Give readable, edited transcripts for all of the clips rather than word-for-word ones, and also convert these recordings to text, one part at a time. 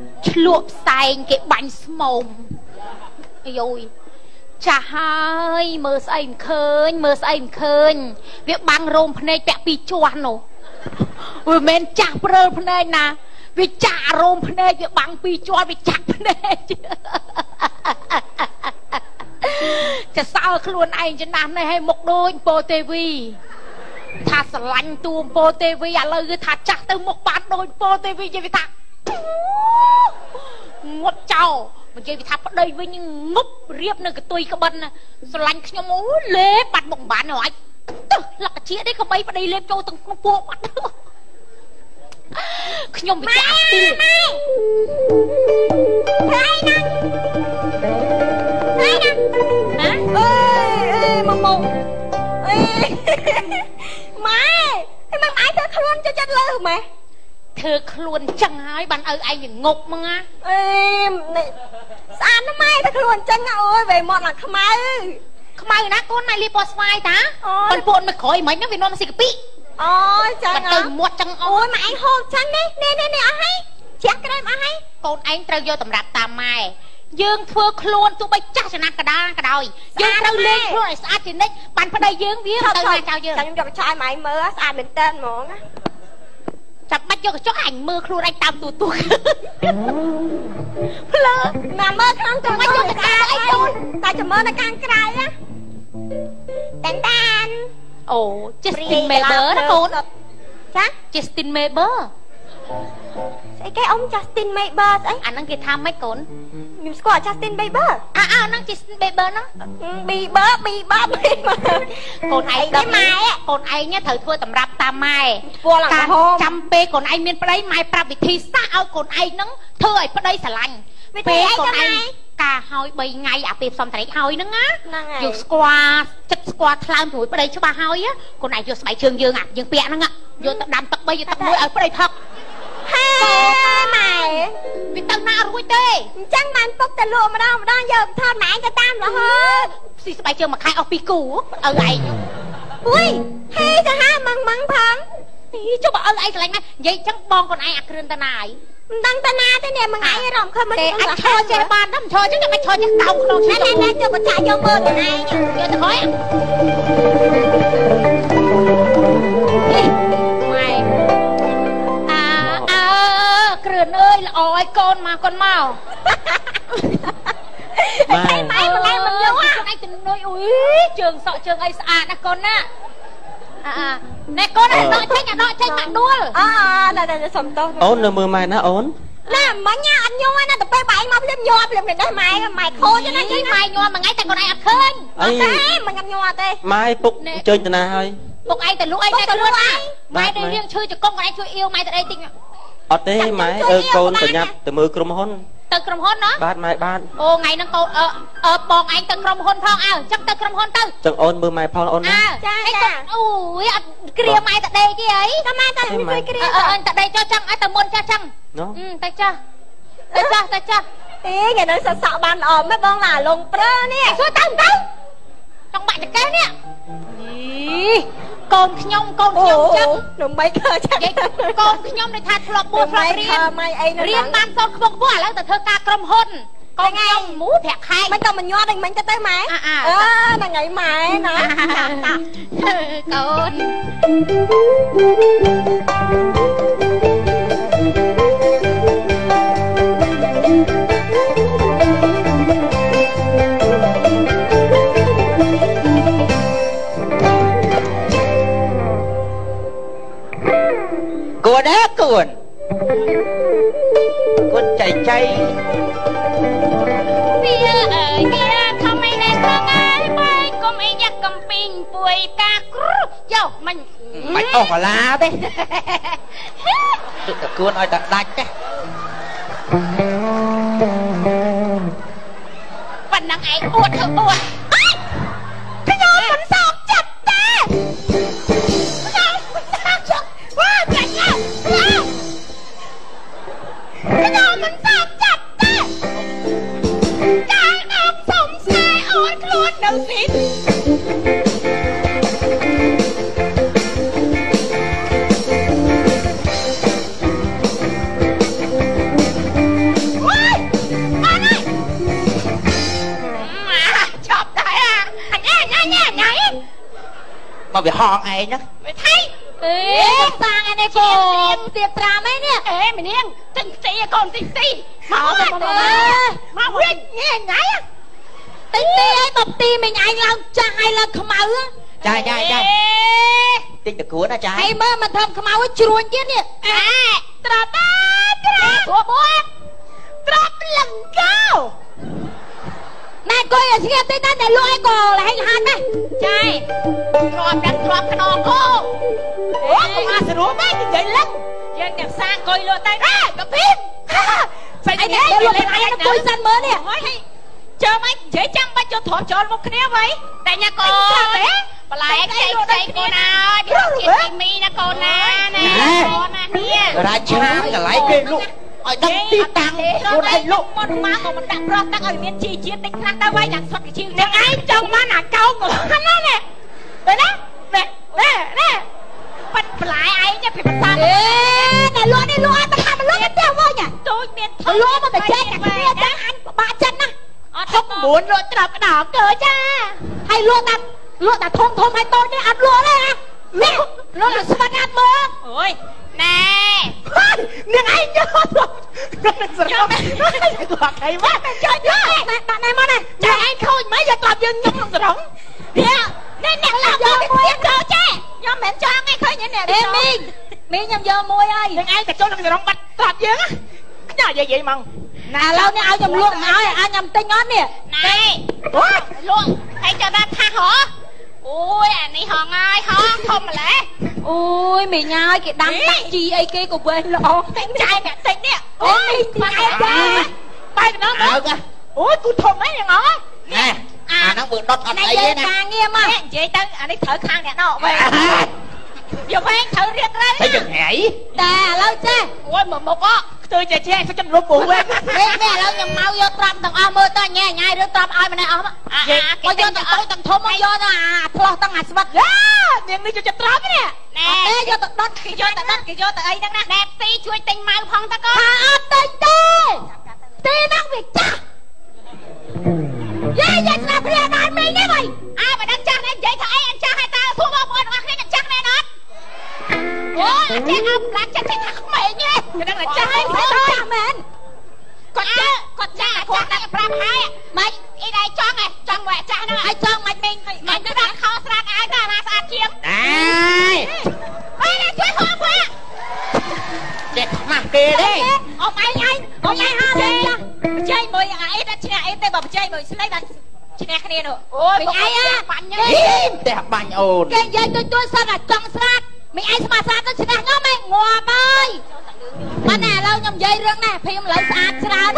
ឆ្លក់ផ្សែងគេបាញ់ស្មោមអាយយចាស់ហើយមើលស្អីមិនឃើញវាបាំងរោមភ្នែកពាក់ពីជាស់នោះវាមិនចាស់ព្រើលភ្នែកណាវាចាក់រោមភ្នែកវាបាំងពីជាប់វាចាក់ភ្នែកចាសើខ្លួនឯងចំណាស់នេះឲ្យមុខដូចពោទេវីថាស្រឡាញ់តួពោទេវីឥឡូវគឺថាចាស់ទៅមុខបានដូចពោទេវីនិយាយថាងត់ចោលនិយាយថាប្តីវិញងប់រៀបនៅកតុយក្បិនស្រឡាញ់ខ្ញុំអូលេបាត់មុខបានហើយទៅលក្ខជានេះក៏បីប្តីលេបចូលទាំងពោះបាត់ខ្ញុំវិចារទីហើយណាហើយណាអើយមកម៉ែម៉ែធ្វើខ្លួនចិត្តលើម៉ែធ្វើខ្លួនចឹងហើយបានឲ្យឯងងប់ហ្មងណាស្អាតណាស់ម៉ែធ្វើខ្លួនចឹងអូយវេមាត់ឡើងខ្មៅណាកូនម៉ែលាបពណ៌ស្វាយតាប៉ុនពួនមកក្រោយមិញហ្នឹងវានាំស៊ីកាពីអូយចឹងទៅមាត់ចឹងអូយម៉ែឯងហូបចឹងនេះអស់ហើយជ្រះក្រែមអស់ហើយកូនឯងត្រូវយកតម្រាប់តាមម៉ែយើងធ្វើខ្លួនទោះបីចាស់ចំណាស់កដាក៏ដោយយើងត្រូវលេងខ្លួនឲ្យស្អាតជានិច្ចបានប្តីយើងវាទៅណាចៅយើងខ្ញុំយកកញ្ចក់ឲ្យម៉ែមើលស្អាតមែនតើហ្មងណាចាំបាច់យកកញ្ចក់អញមើលខ្លួនឯងតាមទូភ្លើណាមើលខាងទៅមកយកកញ្ចក់អីទូតែចាំមើលនៅខាងក្រៅណាតានអូ Justin Bieber ណាកូនចា Justin Bieber ស្អីគេអ៊ំ Justin Bieber ស្អីអាហ្នឹងគេថាម៉េចកូនខ្ញុំស្គាល់ Justin Bieber ហ្នឹង Justin Bieber ហ្នឹង Bieber កូនឯងដឹងម៉ែកូនឯងត្រូវធ្វើតម្រាប់តាមម៉ែការចាំពេលកូនឯងមានប្តីម៉ែប្រាប់វិធីសាស្ត្រឲ្យកូនឯងហ្នឹងធ្វើឲ្យប្តីស្រឡាញ់ពេលកូនឯងការហើយ3ថ្ងៃអាពេលផ្សំត្រេកហើយហ្នឹងណាយកស្គាល់ចិត្តស្គាល់ថ្លើមព្រួយប្តីច្បាស់ហើយកូនឯងយកស្បែកជើងយើងយើងពាក់ហ្នឹងយកទៅដាំទឹក3យកទឹក1ឲ្យប្តីផឹកហេម៉ែវាទៅណារួចទេអញ្ចឹងបានពុកទៅលក់ម្ដងយកថតម៉ែទៅតាមរហូតស៊ីស្បែកជើងមួយខែអស់2គូឲ្យឯងអុយហេទៅហាម៉ងផងចុះបើឲ្យឯងឆ្លាញ់ណាស់និយាយអញ្ចឹងបងកូនឯងអាគ្រឿនតាណាហើយមិនដឹងតាណាទេនេះមួយថ្ងៃរំខំមកទេអាចឈរចេះបានដល់ឈរចឹងមិនឈរចេះកោងក្នុងឆ្នាំណែចុះបច្ចាក់យកមើលខ្លួនឯងយកទៅហើយម៉ែគ្រឿនអើយល្អឲ្យកូនមកម៉ែមិនយកខ្លួនឯងទៅនុយអុយជើងសក់ជើងអីស្អាតណាកូនណាណែកូនដកចេញមកដួលតែសុំទោសអូននៅមើលម៉ែណាអូនណាមិញអត់ញ័រណាទៅពេលបែកមកភ្លាមញ័រភ្លាមនេះម៉ែខូចណាជិះម៉ែញ័រមួយថ្ងៃតែកូនឯងអត់ឃើញអត់ទេមិនញ័រទេម៉ែពុកជើញទៅណាហើយពុកឯងទៅលក់អីតែខ្លួនឯងម៉ែរៀងឈឺចង្គង់កូនឯងជួយអ៊ីវម៉ែទៅអីតិចអត់ទេម៉ែកូនប្រញាប់ទៅមើលក្រុមហ៊ុនទៅក្រុមហ៊ុនណាបាទម៉ែបាទអូថ្ងៃហ្នឹងកូនបងឯងទៅក្រុមហ៊ុនផងអើចឹងទៅក្រុមហ៊ុនទៅចឹងអូនមើលម៉ែផងអូនណាចាអូយអត់គ្រាម៉ែតដេកទេអីតែម៉ែតែជួយគ្រាតដេកចុះចឹងឲ្យទៅមុនចាស់ចឹងទៅចាស់អេថ្ងៃនេះសក់បានល្អមែនបងឡាលងព្រើនេះជួយទៅចង់បាក់តកេះនេះកូនខ្ញុំចឹងដើម្បីឃើញចឹងកូនខ្ញុំនេះថាធ្លាប់បួសធ្លាប់រៀនបានសូនខ្ពស់ឥឡូវទៅធ្វើការក្រុមហ៊ុនកូនខ្ញុំមូប្រាក់ខែមិនក៏មិនញ័រដូចមិញទៅម៉ែហ្នឹងហើយម៉ែណាកូនគួនចៃវាធំឯនេះស្ងហើយបែកកុំអីយ៉ាក់កំពីងពួយកាគ្រូយកមិនអស់កាឡាទេគួនឲ្យតែដាច់ទេប៉ុណ្ណឹងឯងអួតខ្ញុំមិនសោកចិត្តទេខ្ញុំមិនសោកចិត្តទេចាយអត់សុំស្នេហ៍អូនខ្លួននៅស៊ី bị hòn ai nhá thấy sang anh này cô tiệp trà mấy nè ê mày điên tinh tì con tinh tì máu máu nghe nhảy tinh tì ấy bập tì mình anh làm trai là không máu trai tinh được cuốn á trai hay mơ mà thầm không máu ấy chuồn chứ nè trà của bố trà lần cao này coi ở kia tây ta này lôi cò là hay hàn này trai trọp đánh trọp cái nọ cô không ai sẽ đuổi mấy cái vậy lắm dân đẹp sang coi lôi tay ra cặp phim phải thế để lôi tay nó coi xanh mới nè chờ mấy dễ chăng ba cho thọ tròn một cái vậy tại nhà cô bà lại chạy cô nào đi học chuyện tìm mi nè cô nè nè ra chứ là lấy cái lúc ở đăng tí tăng cô này lúc con má của mình đặt ra các ở miền chi chiến đánh thắng đã quay đằng xuất cái chiêu nhưng ai trong má nà câu của hắn đó nè đấy đó nè bắt lại ai nhá phải bắt sang nè luôn đi luôn bắt làm luôn cái tiêu vô nhỉ tôi miền thôi luôn mà phải chơi cả kia chứ anh ba chân á không muốn luôn trọc cái đỏ cờ cha hay luôn ta thôm hay tôi đi ăn luôn đấy à luôn là sao ăn mơ ôi nè nhưng anh nhớ rồi nó còn thầy quá chơi nhớ bạn này mà này trời anh khôi mấy giờ toàn dân nhóm lòng rỗng nên nè làm cho cái tiếng cơ chứ nhóm mẹ cho ngay khơi như nè đi mi nhầm giờ môi ơi nhưng ai cả cho lòng rỗng bắt toàn dân á cái nhà vậy mà nè lâu nè ai nhầm luôn ai nhầm tinh ngón nè này luôn hãy cho ra tha hả ôi anh này hòn ơi hòn không mà lẽ ôi mày nhai cái đám tắc chi ấy kia của bên lọ tính trai mẹ tính nè ôi mà ai ra bay nó ôi tôi thùng mấy này ngó nè nó vừa đốt anh ấy nè nghe mà vậy tao anh ấy thở khang nè nó về giờ phải anh thở riết ra thấy chừng nhảy đà lâu chứ ôi một á tôi chơi sao chân lúa bù em mẹ lâu nhầm mau vô trầm tầng ao mơ ta nghe nhai đứa trầm ai mà này ốm có vô tầng tôi tầng thôm không vô nè thlo tầng ngặt sập nhưng đi cho chật trắm nè nè vô tầng đất kỳ vô tầng ấy đang đẹp tí chui tình mau phong ta con thà tình tí đang việc cha vậy là bây giờ mình đấy mày ai mà đang chắc em vậy thôi anh cha hai ta thua bao con hoặc anh chắc nè nó ôi chết ông làm cho thấy thật mày nhé cho nên là cha hay cha mình con cha đang làm hai mày đi đây cho mày cho mẹ cha nó ai cho mày mình nó đang khó ra ai ra mà sao chiếm này ơi là chuyện không quá đẹp mặt kia đi ông ai ha đi chơi mười ai đã chơi ai tay bảo chơi mười xin lấy đặt chơi nè cái này nữa ôi mình ai á đẹp bánh ồn cái gì tôi sao là trong sát mình ai mà sát nó chơi nó mày ngọt ơi mà nè lâu nhầm dây rương nè phim lấy sát tràn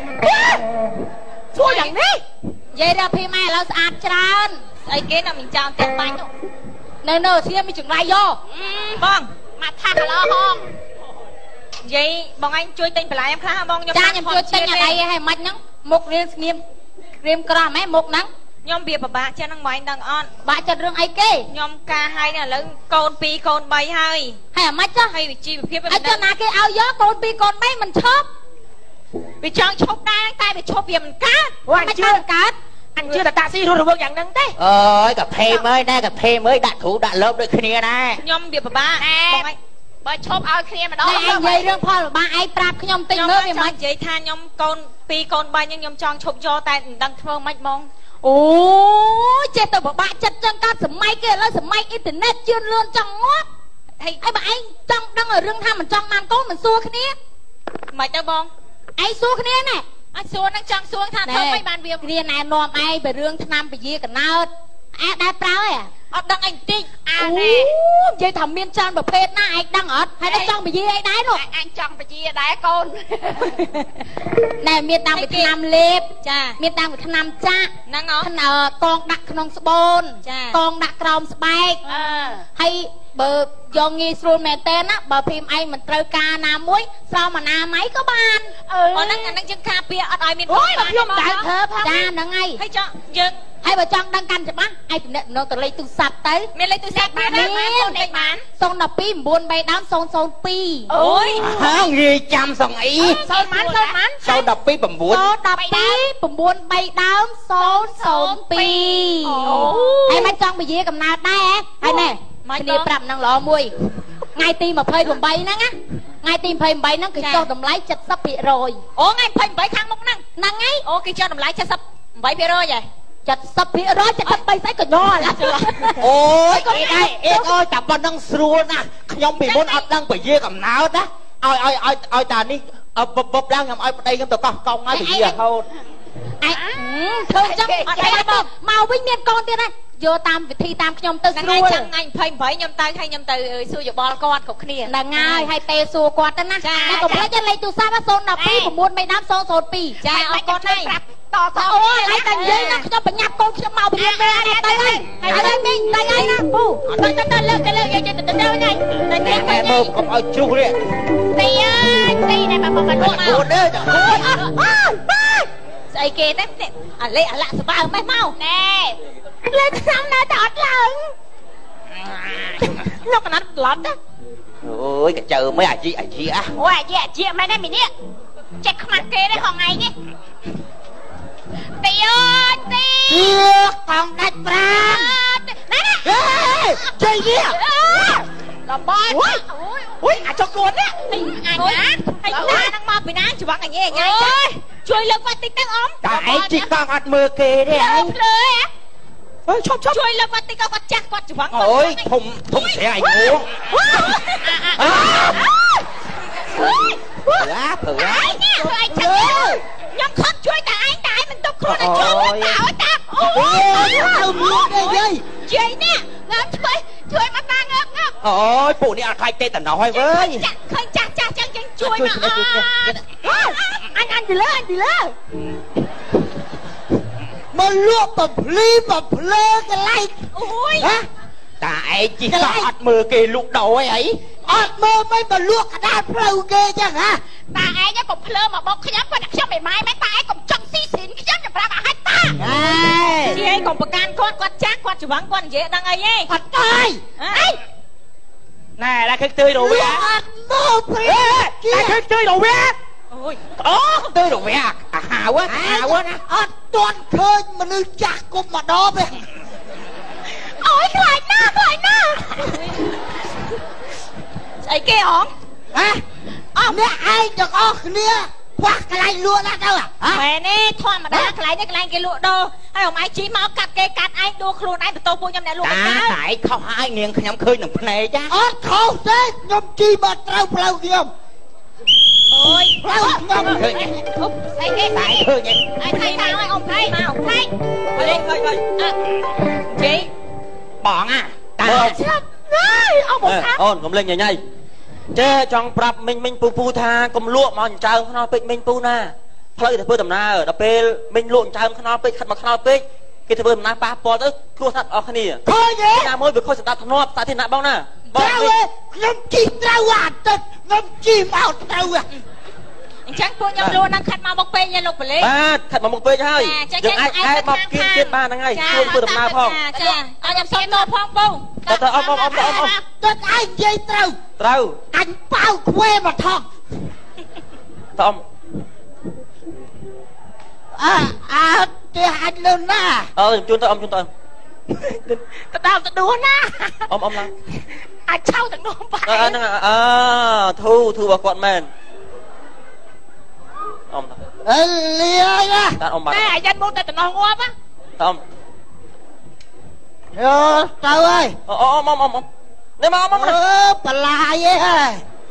xuaอย่างนี้dây ra phim ai lấy sát tràn ấy cái nào mình chọn tiền bánh nè xem mình chừng lại vô vâng mà thằng lo không vậy bọn anh chui tên phải lại em khá bông cha nhầm chui tên nhà đây hay mạch nhá một riêng nghiêm cờ mấy một nắng nhom bìa bà cha năng ngoài đang on bà cha rương ai kê nhom ca hai nè lớn con pi con bay hai hay là mạch chứ hay bị chi bị phía cho na cái ao gió con pi con bay mình chóp bị chọn chóp đai tay bị chóp bìa mình cát anh chưa là tạ sĩ rồi vương nhận nâng thế ơi cà phê mới đạt thủ đạt lớp được kia nè nhom bìa bà bà chóp ao kia mà đó anh dây rương phò ba ai prap nhom tinh nữa vì mà vậy tha nhom con pi con bay nhưng nhom chọn chóp do tay đăng thơ mạch mong ôi chết tôi bảo bạn chất trong ca sớm may kia là sớm may internet chuyên luôn trong ngót hay bà anh trong đang ở rừng tham mình trong màn cố mình xua cái nế mày tao bong ai xua cái nế này anh xua đang trong xua than thơm mấy bàn việc kia này nòm ai về rừng tham về gì cả nào đai prao à đang anh tinh nè chơi thầm miên tròn bậc phết na anh đang ở hay đang trong về gì ai đái rồi anh trong về gì đái con này miên đang về tham lệp miên đang về tham cha năng ó con đặt nòng sbon con đặt còng spike hay bờ do nghi sưu mẹ tên á bờ phim anh mình treo ca na muối sao mà na máy có ban còn năng chân ca pia ở đây miền ôi mà phim đại thơ cha năng ngay hay cho dân hay bà chọn đăng canh cho bác ai tìm được nó từ lấy từ sạch tới mình lấy từ sạch bán đấy bán son đập pi buồn bay đám son pi ôi gì chăm son ý son mán son đập pi bầm buồn son đập pi bầm buồn bay đám son pi hay mà chọn bị gì cầm nào đây hay nè គ្នាប្រាប់នឹងល្អមួយថ្ងៃទី28ហ្នឹងណាថ្ងៃទី28ហ្នឹងគេចុះតម្លៃ 70% អូថ្ងៃ28ខាងមុខហ្នឹងហើយអូគេចុះតម្លៃ 78%ហ៎ 70% 73ស្អីក៏ញ័រឡាអូយអេអើយតែប៉ុណ្្នឹងស្រួលណាស់ខ្ញុំពីមុនអត់ដឹងពជាកំណើតណាឲ្យតានេះបបឡើងខ្ញុំឲ្យប្តីខ្ញុំទៅកោះកង់ហើយពជារហូតអញធ្វើចឹងអត់ទេមកវិញមានកូនទៀតណាយកតាមវិធីតាមខ្ញុំទៅស្រួលថ្ងៃចាំថ្ងៃ28ខ្ញុំទៅឲ្យខ្ញុំទៅសួរយោបល់គាត់គ្រប់គ្នាហ្នឹងហើយពេលសួរគាត់ទៅណាតែកុំភ្លេចលេខទូរស័ព្ទ012 9 មេដាម 002ចាអរគុណហើយតអូយហើយតែនិយាយណាខ្ញុំបញ្ញាប់កូនខ្ញុំមកបរៀនមែនទៅហើយហើយមីងទៅហើយណាពូទៅលើកយកទៅណាតែមើលកុំឲ្យជ្រុះនេះទីអើយទីនេះមកលក់មកអូនអើយស្អីគេទេអាលេអាឡាក់សបើម៉េះមកណែលេខ្ញុំនៅតែអត់ឡើងខ្ញុំកណាត់ប្លន់ណាអូយកញ្ចើមិនអាជីអ่ะអូអាជីមែនទេមីនេះចេះខ្មាស់គេទេហងៃនេះទីអើយទីកង់ដាច់ប្រាំណែជ័យនេះដល់បាយអូយអាចចុកខ្លួននេះអញណាហ្នឹងមកពីណាច្រវាក់អញឯងជួយលើកវត្តតិចទៅអ៊ំតែឯងជីកង់អត់មើលគេទេឯងភ្លើអើឈប់ជួយលើកវត្តតិចគាត់ចាស់គាត់ច្រវាក់អូយធំស្រាឯងងងព្រឺឯងខ្ញុំខត់ជួយតែឯងមិនទុកខ្លួនឲ្យជួយតាអូយទៅមកទេយាយជ័យនេះងើបជួយមកតាងើបអូយពួកនេះអត់ខ្លាចទេតណោះហើយវើយឃើញចាស់ចឹងជួយមកអញទៅលើមកលក់បំភ្លីបំភ្លើកន្លែងអូយតាឯងជីកអត់មើលគេលក់ដោអីអត់មើលមិនមកលក់កដាលផ្លូវគេចឹងហ៎តាឯងកុំភ្លើមកបុកខ្ញុំគាត់ខ្ញុំមិនម៉ែតាឯងកុំចង់ស៊ីស៊ីនខ្ញុំចាំប្រាប់ឲ្យហាច់តាជាឯងកុំប្រកាន់គាត់ចាស់គាត់ច្រវាំងគាត់និយាយដឹងអីទេអត់ទៅណែឡាឃើញទៅរវាអត់មកព្រាតែឃើញទៅរវាអូយអូទៅរវាអាហាវណាអត់ទាន់ឃើញមនុស្សចាស់គុំម្ដងទេអូយខ្លាចណាស់ស្អីគេអងហ៎អ្នកឯងទាំងអស់គ្នាខ្វះកន្លែងលក់ណាស់ទៅមែនទេធម្មតាកន្លែងនេះកន្លែងគេលក់ដូរហើយអមឯងជីមកកាត់គេកាត់ឯងដួលខ្លួនឯងបន្ទោពួកខ្ញុំអ្នកលក់តែឯងខុសហើយនាងខ្ញុំឃើញនឹងភ្នែកចាអត់ខុសទេខ្ញុំជីមកត្រូវផ្លូវខ្ញុំអូយផ្លូវខ្ញុំឃើញស្អីគេតែឃើញឯងអញថាឲ្យអ៊ំថៃមកថៃជីបងតាចាប់ហើយអ៊ំបងអូនកុំលេងញ៉ៃចេះចង់ប្រាប់មិញពូថាកុំលក់មកចៅខ្នោពេកមិញពូណាផ្លូវទៅធ្វើដំណើរដល់ពេលមិញលក់ចៅខ្នោពេកខិតមកខ្នោពេកគេធ្វើដំណើរប៉ះពាល់ទៅគ្រោះថ្នាក់អស់គ្នាឃើញទេណាមួយវាខុសស្ដាប់ធ្នាប់សាធារណៈបងណាបងខ្ញុំជីត្រូវអាទិត្យខ្ញុំជីមកត្រូវអញ្ចឹងពួកខ្ញុំលួននឹងខិតមកមុខពេកញ៉ាលោកប៉លេបាទខិតមកមុខពេកហើយយើងអាចហែមកគៀនទៀតបានហ្នឹងហើយជួយធ្វើដំណើរផងចាអញខ្ញុំសុំនោផងពូទៅអ៊ំទៅឯងនិយាយត្រូវអញប៉ៅខ្វេមកថងទៅអ៊ំអើផ្ទះអញលឿនណាជូនទៅអ៊ំជូនទៅទៅដល់ទៅដួលណាអ៊ំឡើងអាចឆៅទាំងនោះបាទហ្នឹងធូរបស់គាត់មែនអ៊ំលាយណាតាអ៊ំបាទតែអាយ៉ាត់មកតែតំណងងាប់ណាអ៊ំយោទៅហើយអ៊ំនេះមកបន្លាយឯង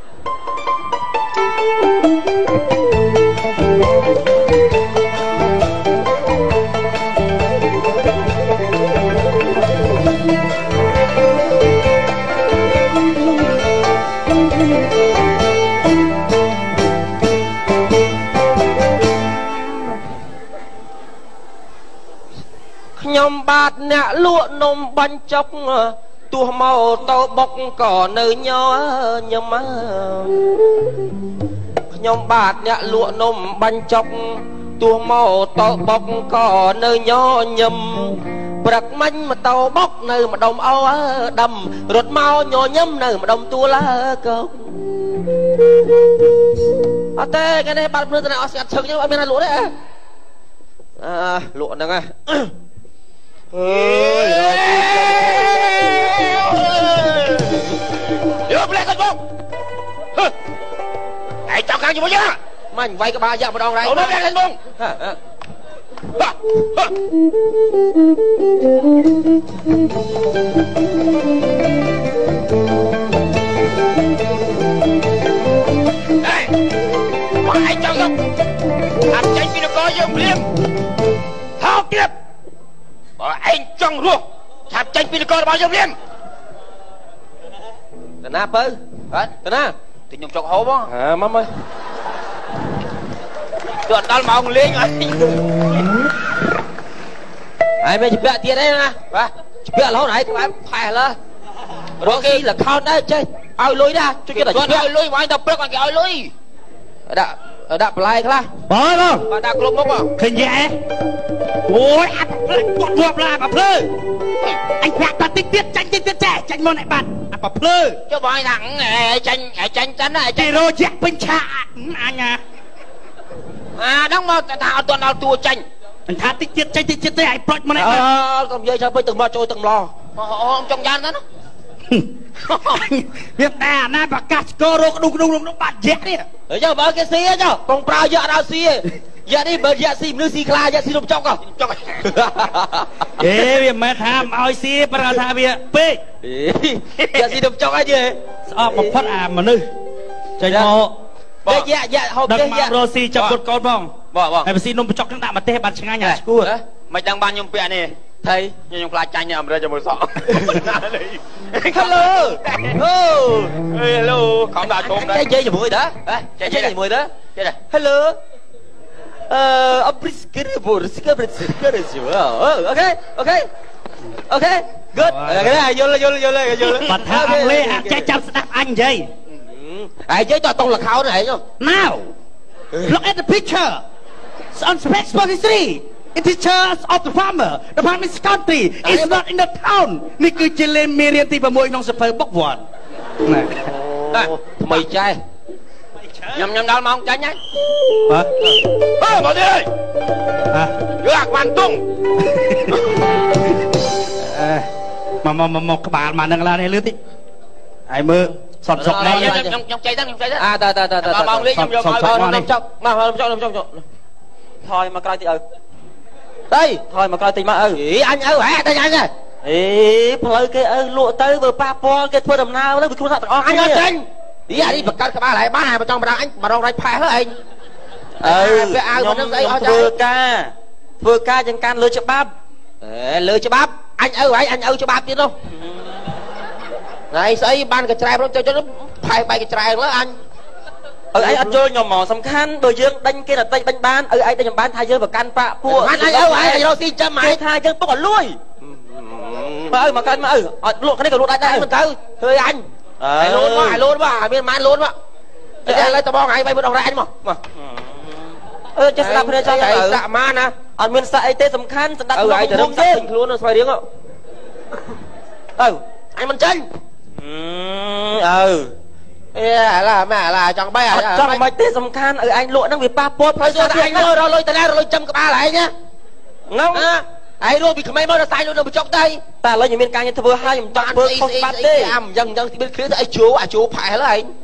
ខ្ញុំបាទអ្នកលក់នំបាញ់ចុកទោះមកតោបុកក៏នៅញញឹមខ្ញុំបាទអ្នកលក់នំបាញ់ចុកទោះមកតោបុកក៏នៅញញឹមព្រឹកមិញមកតោបុកនៅម្ដុំអោដំរត់មកញញឹមនៅម្ដុំទួលកោអត់ទេគេនេះបាត់ភ្នែកតែអត់ស្ងាត់ឈឹកចឹងអត់មានណាលក់ទេលក់ហ្នឹងហ៎យកផ្លែគាត់មកឯងចង់ខាងជាមួយយ៉ាមិនវាយក្បាលយ៉ាម្ដងរ៉ៃអូនផ្លែគាត់មកឯងចង់យកអាប់ចេញពីនគរយើងភ្លាមថោកទៀតបើឯងចង់រស់ឆាប់ចេញពីនគររបស់យើងភ្លាមតាណាបើហ៎តាណាទីខ្ញុំចុកហូបមកមើលទោះអត់ដល់ម៉ោងលេងអីហើយមិនច្បាក់ទៀតទេណាបាទច្បាក់រហូតហើយក្បែរផែលើរកគេលខោនដែរចេះឲ្យលុយដែរជួយគេឲ្យលុយវាយដល់ព្រឹកគេឲ្យលុយដាក់បន្លែខ្លះបងបាទដាក់គ្រប់មុខឃើញយ៉ាអូយអាប់គាត់ងាប់ឡាអាប់ភ្លឺអញប្រាក់គាត់តិចទៀតចាញ់តិចទៀតចាញ់មកឯបាត់អាប់ភ្លឺចុះបងថាចាញ់ចឹងណាជីរោជាពេញឆាអញហ្នឹងមកថាអត់ទាន់ដល់តួចាញ់អញថាតិចទៀតចាញ់តិចទៀតទេឲ្យប្រូចមកឯបាត់កុំនិយាយថាពេញទឹកមកចូលទឹកម្លោអូចង់យ៉ាងណាវាតែអាណាប្រកាសស្គររកដុំបាត់យ៉ាក់នេះចុះបើគេស៊ីចុះកងប្រើយ៉ាក់ដល់ស៊ីយ៉ាក់នេះបើយ៉ាក់ស៊ីមនុស្សស៊ីខ្លាយ៉ាក់ស៊ីនំចុកអេវាមិនថាឲ្យស៊ីប្រហែលថាវាពេកយ៉ាក់ស៊ីនំចុកអីទេស្អប់បំផុតអាមនុស្សចេញមកយ៉ាក់ហូបទេយ៉ាក់រស់ស៊ីចាប់ពុតកូនបងហើយបើស៊ីនំចុកនឹងដាក់ម្ទេសបាត់ឆ្ងាញ់អាឈួរមិនដឹងបានខ្ញុំពាក់នេះថៃខ្ញុំខ្លាចចាញ់អាមេរិកជាមួយសក់ Hello អូហេឡូខំដាក់ជុំដែរចេះជាមួយតើចេះជាមួយតើចេះ Hello អបរិស្គិរបូរស្គិបរិស្គិរជូអូខេ good យល់បាត់ថាអង់គ្លេសអាចចេះចាប់ស្ដាប់អញនិយាយហើយនិយាយតតងលខោនហែង Now look at the picture on page 43 It is church of the farmer. The farmer's country is not in the town. នេះគឺជាលេខមេរៀនទី6ក្នុងសភៅបុកវត្តណាថ្មីចេះខ្ញុំដល់ម៉ោងចាញ់ហើយមកទេយកអាក្បានទុងមកក្បាលមកនឹងឡាននេះលឿនតិចហើយមើលសតសុកនេះខ្ញុំចៃទៅតម៉ោងលេងខ្ញុំយកឲ្យខ្ញុំចុកមកថយមកក្រោយតិចឲ្យđây thôi mà coi tình mà ý anh hả đây anh à ý phơi cái lụa tới vừa pa po cái thua đầm nào đó bị thua thật anh ơi anh ý à đi bật cái ba lại bán hàng mà trong mà đâu đây phải hết anh cái ao của nó đây vừa ca chân can lừa cho bắp anh cho bắp chứ đâu này xây ban cái trai cho nó phải bay cái trai đó anh anh ăn chơi nhỏ mỏ sầm khăn đôi dương đánh kia là tay đánh bán anh đánh bán thay dương và can pạ pua anh đâu xin cho mày thay dương bốc ở lui mà cân mà luộc cái này còn luộc đây mình thấy thôi anh luôn mà bên má luôn mà lấy tao bong anh bay bên đầu ra anh mà chắc là phải cho cái dạ ma nè anh bên sợi tê sầm khăn đặt anh từ đông thế luôn nó xoay điếng ạ anh mình chân là mẹ là chẳng bay à chẳng bay tết sầm khan anh lụa đang bị pa pop thôi rồi anh rồi lôi tay ra rồi châm cái ba lại nhá ngông ai rồi bị mấy mới nó sai luôn đâu bị chọc tay ta lấy những miếng canh như thưa hai mình toàn bơ không bắt đi dần thì bên phía ấy chú phải là anh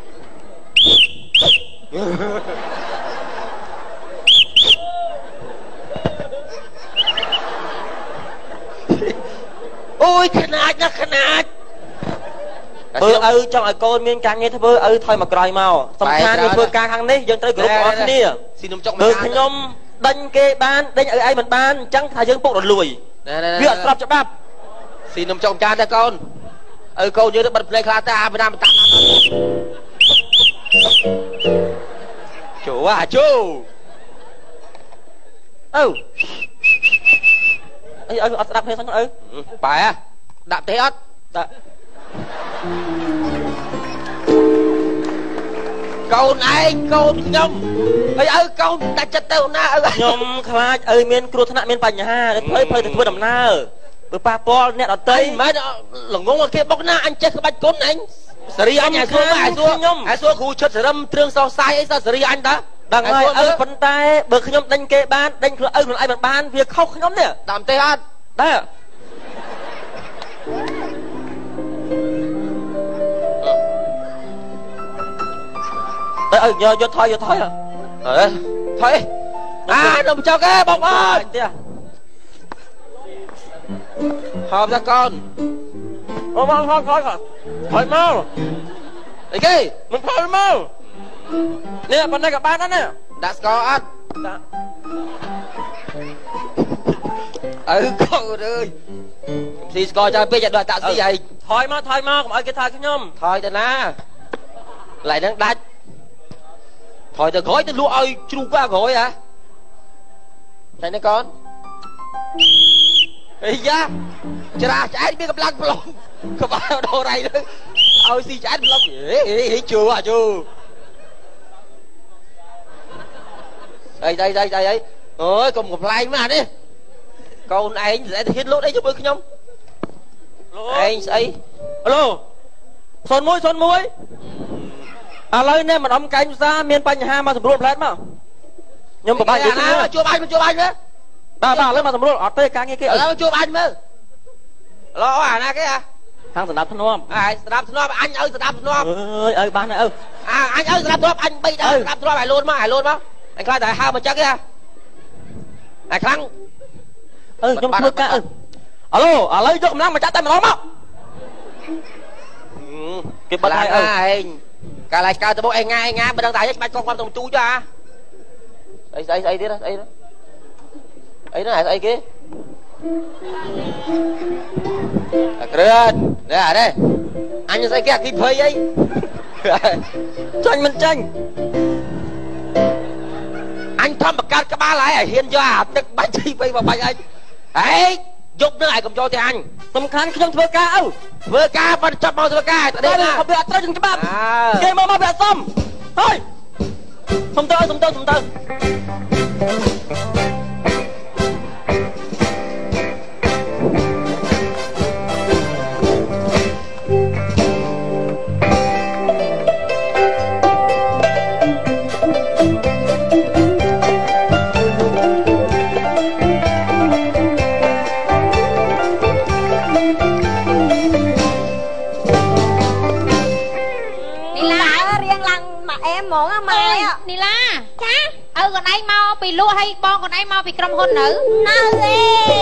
ôi khăn ách bơ trong ở con miên càng nghe thưa thôi mà còi màu sầm khan như thưa càng hàngនេះយើងត្រូវគ្រប់អស់គ្នាស៊ីនំចុកមើលខ្ញុំដេញគេបានដេញឲ្យឯងមិនបានអញ្ចឹងថាយើងពុករលួយវាអត់ស្របច្បាប់ស៊ីនំចុកចានតែកូនកូនយើងទៅបិទភ្លេងខ្លះតែអាបណ្ដាតាមចូលជូអីអត់ស្ដាប់ភ្លេងហ្នឹងបែដាក់ទេអត់ដាក់កូនឯងកូនខ្ញុំហើយកូនដាច់ចិត្តទៅណាខ្ញុំខ្លាចមានគ្រោះថ្នាក់មានបញ្ហាធ្វើទៅធ្វើដំណើរបើប៉ះពាល់អ្នកដតីមិនល្ងងគេបុកណាអញចេះក្បាច់គុណអញសេរីអញឲ្យសួរខ្ញុំឲ្យសួរគ្រូឈិតសរឹមទ្រឿងសោះសាយអីសោះសេរីអញតាដឹងហើយប៉ុន្តែបើខ្ញុំដេញគេបានដេញខ្លួនឪខ្លួនឯងមិនបានវាខុសខ្ញុំនេះតាមទេអត់ដែរយកថយអើថយនំចុកឯងបងអើយទៀតហោបតាកូនអូបងថយមកអីគេមិនថយមកនេះប៉ុណ្ណេះក៏បានដែរនេះដាក់ស្ករអត់ដាក់កូនអើយស៊ីស្ករចាំពេកឲ្យដាក់តាក់ស៊ីហើយថយមកកុំឲ្យគេថយខ្ញុំថយទៅណាlại đang đánh thôi từ gói tới lúa ơi chu qua gói hả này nè con ây da chả trái biết gặp lăng lòng không bao đồ này nữa ôi xì trái lòng ê chưa à chưa đây ôi còn một like mà đi con anh sẽ thiết lốt đấy cho bữa không anh ấy alo son muối ឥឡូវនេះម្ដុំកែងផ្សារមានបញ្ហាមកសម្រួលផ្លែតមកខ្ញុំប្រហែលនិយាយគ្នាជួបអញមើលបាទឥឡូវមកសម្រួលអត់ទេការងារគេឥឡូវជួបអញមើលឡោអាណាគេហ៎ខាងស្ដាប់ធ្នាប់ស្ដាប់ធ្នាប់អញឲ្យស្ដាប់ធ្នាប់អើយបានហើយអញឲ្យស្ដាប់ធ្នាប់អញបីដល់ស្ដាប់ធ្នាប់ឲ្យលូនមកអញខ្លាចតែហៅមកចឹងទេអាខ្លាំងខ្ញុំធ្វើការឥឡូវយកកម្លាំងមកចាត់តែម្ដងមកគេបាត់ហើយឯងកាលឡាយកើតទៅមកឯងងាមិនដឹងតែច្បាច់កងគាត់ទៅទូចហ៎ស្អីទៀតស្អីនោះស្អីគេអាក្រឿននេះអានេះអញស្អីគេអាគីភ័យអីចាញ់មិនចាញ់អញធំបង្កើតក្បាលហើយឲ្យហ៊ានយកអាទឹកបាច់ជីបីបបាច់អញហេយកនឹងឲ្យកុំចូលទេអញសំខាន់ខ្ញុំធ្វើការធ្វើការបាត់ចាប់មកធ្វើការតែនេះវាអត់ត្រូវនឹងច្បាប់គេមកវាអត់សមហើយសុំទៅនីឡាចាកូនឯងមកពីលក់ឲ្យបងកូនឯងមកពីក្រុមហ៊ុននៅទេ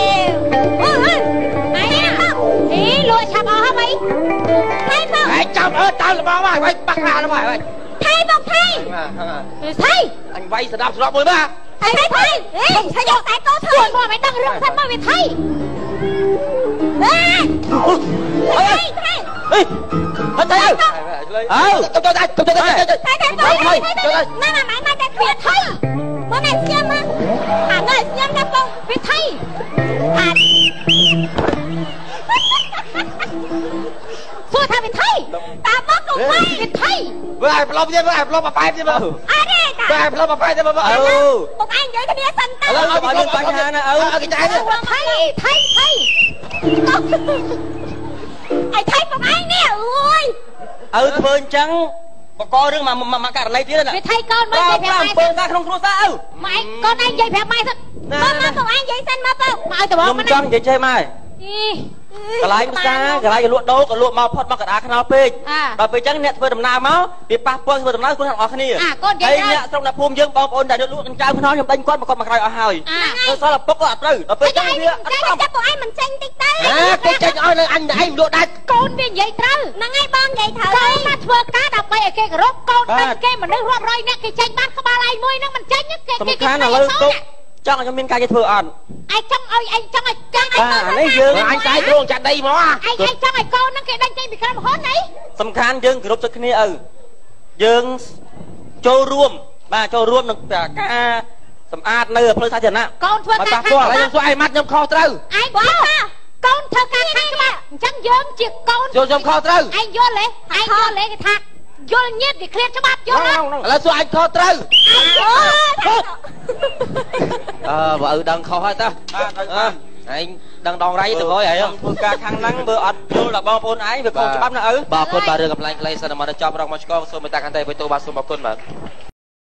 អីលក់ឆាប់អស់ហើយថៃបងឯងចាំតាមរបស់មកឲ្យបាក់ណារបស់ឲ្យថៃបងថៃអញវាយស្ដាប់ស្របមួយមកថៃយកតែកោធ្វើមកមិនដឹងរឿងសិនមកវាថៃTôi thay thay, ta mất cùng thay thay. Vừa ai lom chứ, vừa ai lom mà phải chứ mà. À đi, vừa ai lom mà phải chứ mà. Một anh vậy cái đĩa xanh ta. Ở bên phải nhà nè, cái trái đó. Thay. Ai thay một anh nè, ơi. Thôi trắng. Bà coi đứa mà cả lấy tí lên nè. Vì thay con mới dây phép mai xanh. Ra không sao. Mày, con anh dây phép mai xanh. Má một anh dây xanh mà không. Mà ai tụi bọn con dây chơi mai. Cái lái cái lái lụa đâu cái lụa màu phật mà cái đá khăn pê và pê trắng nẹt phơi đầm na máu bị pa phơi phơi đầm na con thằng ở khăn nè đây nẹt trong là phum dương bom ôn đại được lụa con trai con nhom đánh con mà con mặc ở hời rồi sao là bốc ở từ và pê trắng kia anh chắc của anh mình tranh tích tới cái tranh ơi là anh lụa đại con viên vậy trâu là ngay bon vậy thở con mà phơi cá đập bay ở cái rốt con bên kia mà nước rốt rồi nè cái tranh ban có ba lai nuôi nó mình tranh nhất cái xấu nè cho anh miên cay thừa ẩn anh trong ơi anh trong anh lấy dương anh cay luôn chặt đây mà anh trong anh con nó cái đánh chơi bị khăm hốt đấy sầm khan dương group cho kia dương choរួមbà choរួមđược cả ca sầm ad nơi phơi sa trần ạ con thưa ca khăn lại cho ai mắt nhom kho trâu anh con thưa ca khăn các bạn chẳng dương chỉ con cho nhom kho trâu anh vô lấy cái thạc vô nhiệt thì clear cho bác vô đó là số anh kho trâu vợ đang kho hết ta anh đang đòn rây từ gói vậy không phương ca khăn nắng bữa ăn vô là bao phôn ái việc không cho bắp nữa bà phôn bà đưa gặp lại lên sao mà nó cho trong mà con số người ta khăn tay với tôi bà số một con mà